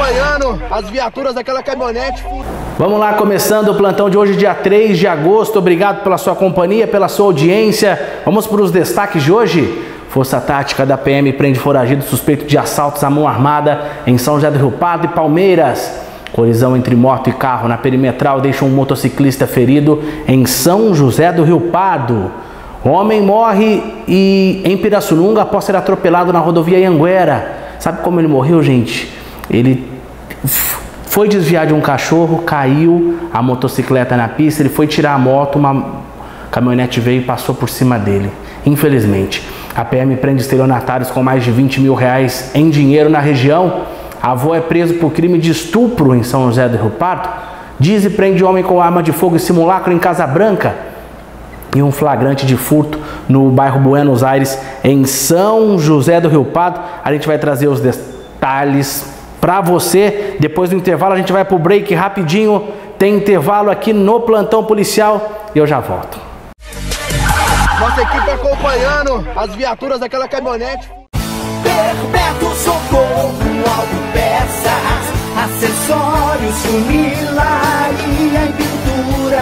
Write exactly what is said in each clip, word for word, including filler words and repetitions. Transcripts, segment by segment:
acompanhando as viaturas daquela caminhonete. Vamos lá, começando o plantão de hoje, dia três de agosto. Obrigado pela sua companhia, pela sua audiência. Vamos para os destaques de hoje. Força Tática da P M prende foragido suspeito de assaltos à mão armada em São José do Rio Pardo e Palmeiras. Colisão entre moto e carro na perimetral deixa um motociclista ferido em São José do Rio Pardo. Homem morre e em Pirassununga após ser atropelado na rodovia Anhanguera. Sabe como ele morreu, gente? Ele foi desviar de um cachorro, caiu a motocicleta na pista, ele foi tirar a moto, uma caminhonete veio e passou por cima dele. Infelizmente, a P M prende estelionatários com mais de vinte mil reais em dinheiro na região. Avô é preso por crime de estupro em São José do Rio Pardo. Diz e prende homem com arma de fogo e simulacro em Casa Branca. E um flagrante de furto no bairro Buenos Aires, em São José do Rio Pardo. A gente vai trazer os detalhes para você. Depois do intervalo a gente vai para o break rapidinho. Tem intervalo aqui no plantão policial e eu já volto. Nossa equipe acompanhando as viaturas daquela caminhonete. Perpétuo Socorro, autopeças, acessórios, funilaria e pintura.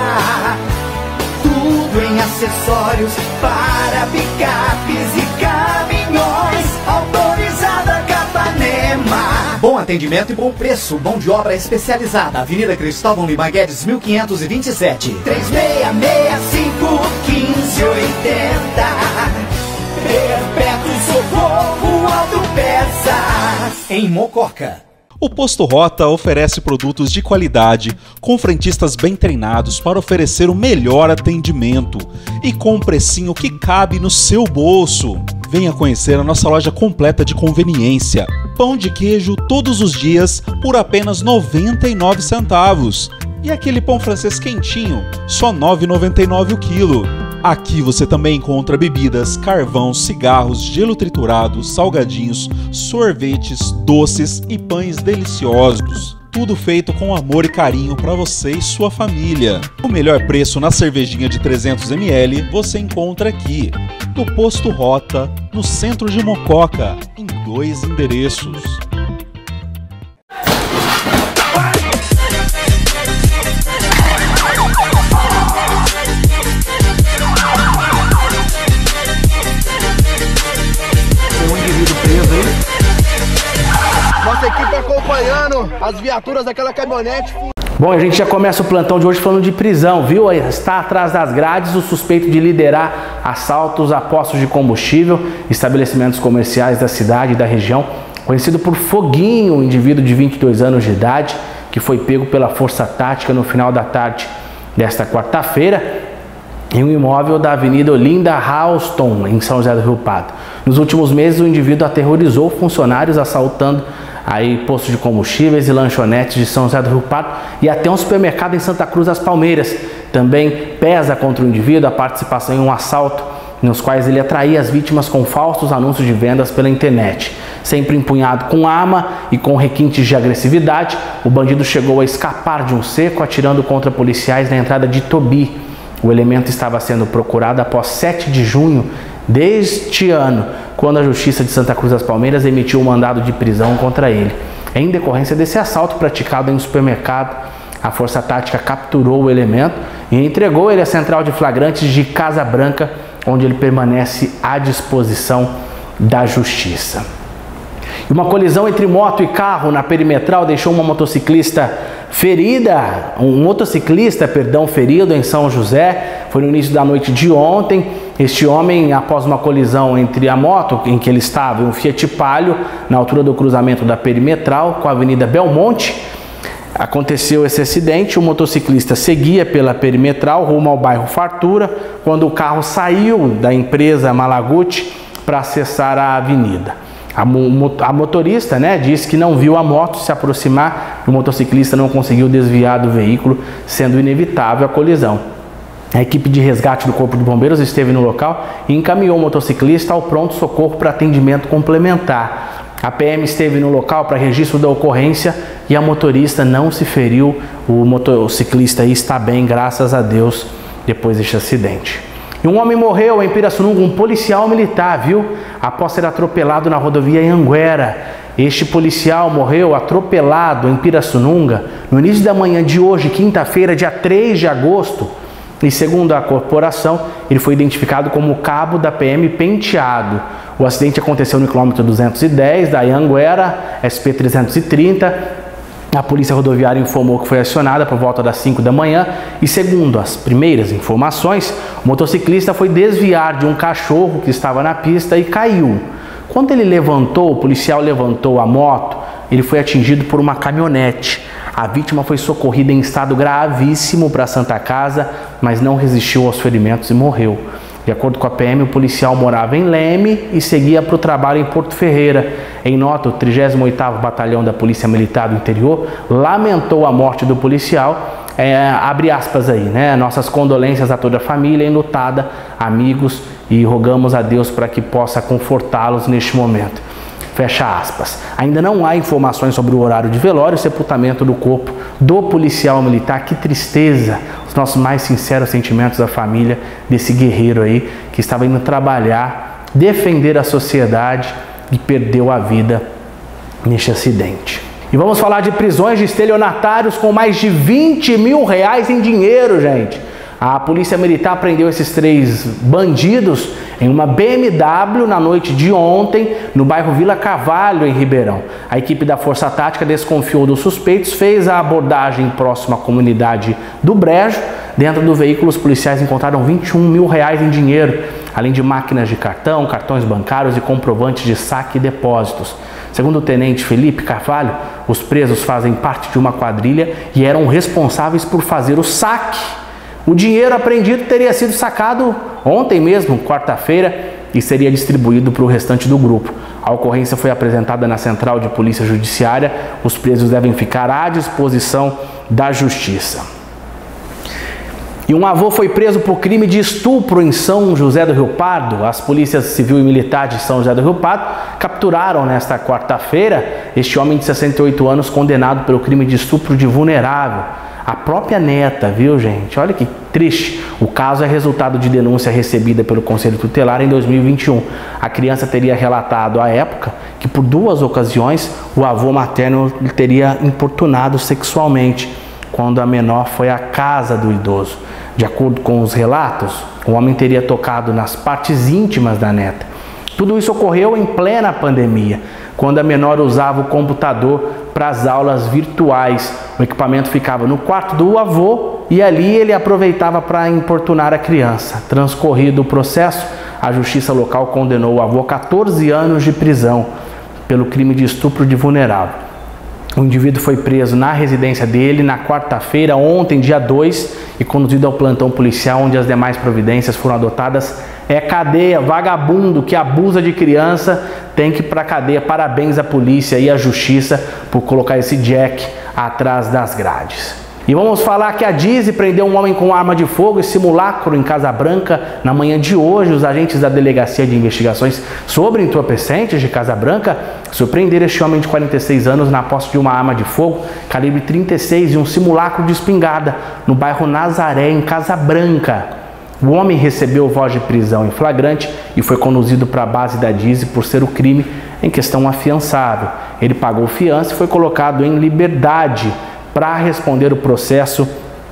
Tudo em acessórios para picapes e caminhões. Autorizada Capanema. Bom atendimento e bom preço. Mão de obra especializada. Avenida Cristóvão Lima Guedes, mil quinhentos e vinte e sete. três seis seis cinco, um cinco oito zero. Perpétuo Socorro, autopeças. Em Mococa. O Posto Rota oferece produtos de qualidade, com frentistas bem treinados para oferecer o melhor atendimento e com um precinho que cabe no seu bolso. Venha conhecer a nossa loja completa de conveniência. Pão de queijo todos os dias por apenas noventa e nove centavos. E aquele pão francês quentinho, só nove reais e noventa e nove centavos o quilo. Aqui você também encontra bebidas, carvão, cigarros, gelo triturado, salgadinhos, sorvetes, doces e pães deliciosos. Tudo feito com amor e carinho para você e sua família. O melhor preço na cervejinha de trezentos mililitros você encontra aqui, no Posto Rota, no centro de Mococa, em dois endereços. Nossa equipe acompanhando as viaturas daquela caminhonete. Bom, a gente já começa o plantão de hoje falando de prisão, viu? Está atrás das grades o suspeito de liderar assaltos a postos de combustível, estabelecimentos comerciais da cidade e da região. Conhecido por Foguinho, um indivíduo de vinte e dois anos de idade, que foi pego pela Força Tática no final da tarde desta quarta-feira, em um imóvel da Avenida Olinda Halston, em São José do Rio Pardo. Nos últimos meses, o indivíduo aterrorizou funcionários assaltando aí postos de combustíveis e lanchonetes de São José do Rio Pardo e até um supermercado em Santa Cruz das Palmeiras. Também pesa contra o indivíduo a participação em um assalto nos quais ele atraía as vítimas com falsos anúncios de vendas pela internet. Sempre empunhado com arma e com requintes de agressividade, o bandido chegou a escapar de um cerco atirando contra policiais na entrada de Tobi. O elemento estava sendo procurado após sete de junho deste ano, quando a Justiça de Santa Cruz das Palmeiras emitiu um mandado de prisão contra ele. Em decorrência desse assalto praticado em um supermercado, a Força Tática capturou o elemento e entregou ele à Central de Flagrantes de Casa Branca, onde ele permanece à disposição da Justiça. Uma colisão entre moto e carro na perimetral deixou uma motociclista ferida, um motociclista, perdão, ferido em São José. Foi no início da noite de ontem. Este homem, após uma colisão entre a moto em que ele estava e um Fiat Palio, na altura do cruzamento da perimetral com a Avenida Belmonte, aconteceu esse acidente. O motociclista seguia pela perimetral rumo ao bairro Fartura, quando o carro saiu da empresa Malaguti para acessar a avenida. A motorista, né, disse que não viu a moto se aproximar e o motociclista não conseguiu desviar do veículo, sendo inevitável a colisão. A equipe de resgate do Corpo de Bombeiros esteve no local e encaminhou o motociclista ao pronto-socorro para atendimento complementar. A P M esteve no local para registro da ocorrência e a motorista não se feriu. O motociclista aí está bem, graças a Deus, depois deste acidente. E um homem morreu em Pirassununga, um policial militar, viu? Após ser atropelado na rodovia Anhanguera. Este policial morreu atropelado em Pirassununga no início da manhã de hoje, quinta-feira, dia três de agosto. E segundo a corporação, ele foi identificado como cabo da P M Penteado. O acidente aconteceu no quilômetro duzentos e dez da Anhanguera, S P trezentos e trinta. A polícia rodoviária informou que foi acionada por volta das cinco da manhã e, segundo as primeiras informações, o motociclista foi desviar de um cachorro que estava na pista e caiu. Quando ele levantou, o policial levantou a moto, ele foi atingido por uma caminhonete. A vítima foi socorrida em estado gravíssimo para a Santa Casa, mas não resistiu aos ferimentos e morreu. De acordo com a P M, o policial morava em Leme e seguia para o trabalho em Porto Ferreira. Em nota, o trigésimo oitavo Batalhão da Polícia Militar do Interior lamentou a morte do policial. É, abre aspas aí, né? Nossas condolências a toda a família enlutada, amigos, e rogamos a Deus para que possa confortá-los neste momento. Fecha aspas. Ainda não há informações sobre o horário de velório e sepultamento do corpo do policial militar. Que tristeza! Os nossos mais sinceros sentimentos à família desse guerreiro aí que estava indo trabalhar, defender a sociedade e perdeu a vida neste acidente. E vamos falar de prisões de estelionatários com mais de vinte mil reais em dinheiro, gente. A polícia militar prendeu esses três bandidos em uma B M W na noite de ontem, no bairro Vila Carvalho, em Ribeirão. A equipe da Força Tática desconfiou dos suspeitos, fez a abordagem próxima à comunidade do Brejo. Dentro do veículo, os policiais encontraram vinte e um mil reais em dinheiro, além de máquinas de cartão, cartões bancários e comprovantes de saque e depósitos. Segundo o tenente Felipe Carvalho, os presos fazem parte de uma quadrilha e eram responsáveis por fazer o saque. O dinheiro apreendido teria sido sacado ontem mesmo, quarta-feira, e seria distribuído para o restante do grupo. A ocorrência foi apresentada na Central de Polícia Judiciária. Os presos devem ficar à disposição da Justiça. E um avô foi preso por crime de estupro em São José do Rio Pardo. As polícias civil e militar de São José do Rio Pardo capturaram nesta quarta-feira este homem de sessenta e oito anos condenado pelo crime de estupro de vulnerável. A própria neta, viu, gente? Olha que triste. O caso é resultado de denúncia recebida pelo Conselho Tutelar em dois mil e vinte e um. A criança teria relatado à época que por duas ocasiões o avô materno lhe teria importunado sexualmente quando a menor foi à casa do idoso. De acordo com os relatos, o homem teria tocado nas partes íntimas da neta. Tudo isso ocorreu em plena pandemia, quando a menor usava o computador para as aulas virtuais. O equipamento ficava no quarto do avô e ali ele aproveitava para importunar a criança. Transcorrido o processo, a justiça local condenou o avô a quatorze anos de prisão pelo crime de estupro de vulnerável. O indivíduo foi preso na residência dele na quarta-feira, ontem, dia dois, e conduzido ao plantão policial, onde as demais providências foram adotadas. É cadeia, vagabundo que abusa de criança tem que ir para a cadeia. Parabéns à polícia e à justiça por colocar esse Jack atrás das grades. E vamos falar que a Dizzy prendeu um homem com arma de fogo e simulacro em Casa Branca na manhã de hoje. Os agentes da Delegacia de Investigações sobre Entorpecentes de Casa Branca surpreenderam este homem de quarenta e seis anos na posse de uma arma de fogo calibre trinta e seis e um simulacro de espingarda no bairro Nazaré, em Casa Branca. O homem recebeu voz de prisão em flagrante e foi conduzido para a base da Dizzy por ser o crime em questão afiançável. Ele pagou fiança e foi colocado em liberdade para responder o processo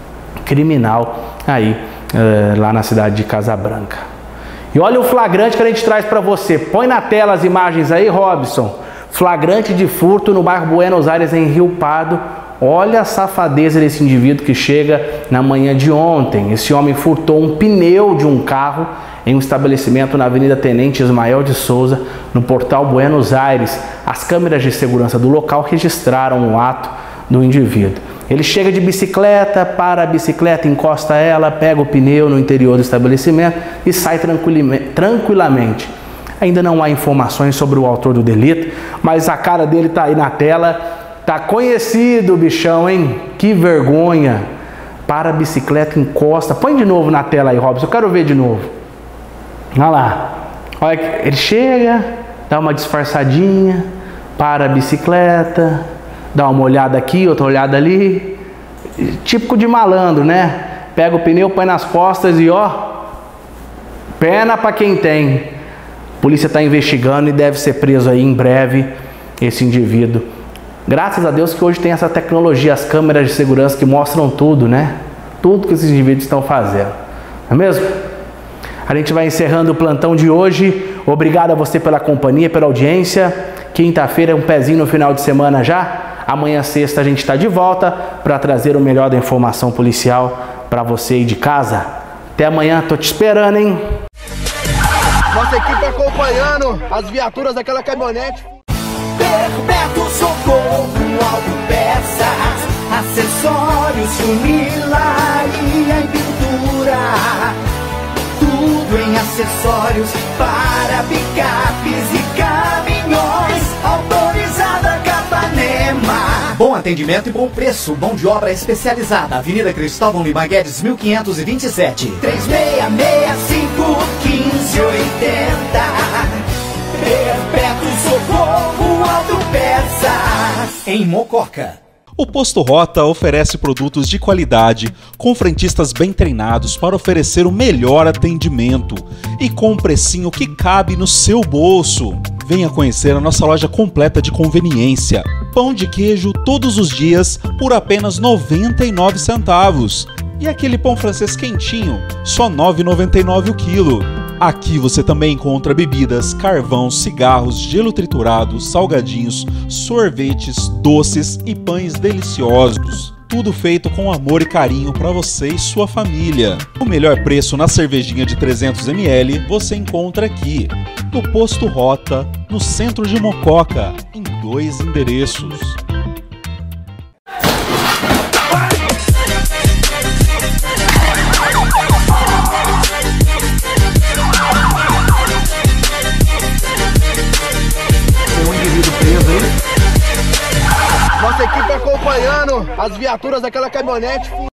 criminal aí é, lá na cidade de Casa Branca. E olha o flagrante que a gente traz para você. Põe na tela as imagens aí, Robson. Flagrante de furto no bairro Buenos Aires, em Rio Pardo. Olha a safadeza desse indivíduo que chega na manhã de ontem. Esse homem furtou um pneu de um carro em um estabelecimento na Avenida Tenente Ismael de Souza, no portal Buenos Aires. As câmeras de segurança do local registraram o ato do indivíduo. Ele chega de bicicleta, para a bicicleta, encosta ela, pega o pneu no interior do estabelecimento e sai tranquilamente. Ainda não há informações sobre o autor do delito, mas a cara dele tá aí na tela. Tá conhecido o bichão, hein? Que vergonha. Para a bicicleta, encosta. Põe de novo na tela aí, Robson. Eu quero ver de novo. Olha lá. Olha, ele chega, dá uma disfarçadinha, para a bicicleta, dá uma olhada aqui, outra olhada ali. Típico de malandro, né? Pega o pneu, põe nas costas e ó, Pena pra quem tem. A polícia está investigando e deve ser preso aí em breve esse indivíduo. Graças a Deus que hoje tem essa tecnologia, as câmeras de segurança que mostram tudo, né? Tudo que esses indivíduos estão fazendo. Não é mesmo? A gente vai encerrando o plantão de hoje. Obrigado a você pela companhia, pela audiência. Quinta-feira é um pezinho no final de semana já. Amanhã, sexta, a gente está de volta para trazer o melhor da informação policial para você aí de casa. Até amanhã, tô te esperando, hein? Nossa equipe acompanhando as viaturas daquela caminhonete. Perpétuo Socorro, autopeças, acessórios, funilaria e pintura. Tudo em acessórios para picapes e caminhões. Autorizada Capanema. Bom atendimento e bom preço. Mão de obra especializada. Avenida Cristóvão Lima Guedes, mil quinhentos e vinte e sete. três seis seis cinco, um cinco oito zero. Perpétuo Socorro, autopeças. Em Mococa. O Posto Rota oferece produtos de qualidade, com frentistas bem treinados para oferecer o melhor atendimento e com um precinho que cabe no seu bolso. Venha conhecer a nossa loja completa de conveniência. Pão de queijo todos os dias por apenas noventa e nove centavos. E aquele pão francês quentinho, só nove reais e noventa e nove centavos o quilo. Aqui você também encontra bebidas, carvão, cigarros, gelo triturado, salgadinhos, sorvetes, doces e pães deliciosos. Tudo feito com amor e carinho para você e sua família. O melhor preço na cervejinha de trezentos mililitros você encontra aqui, no Posto Rota, no centro de Mococa, em dois endereços. Nossa equipe acompanhando as viaturas daquela caminhonete.